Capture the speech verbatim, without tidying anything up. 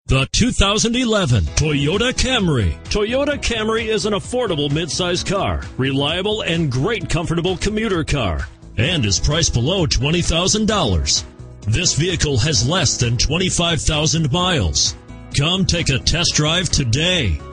The two thousand eleven Toyota Camry. Toyota Camry is an affordable midsize car, reliable and great comfortable commuter car, and is priced below twenty thousand dollars. This vehicle has less than twenty-five thousand miles. Come take a test drive today.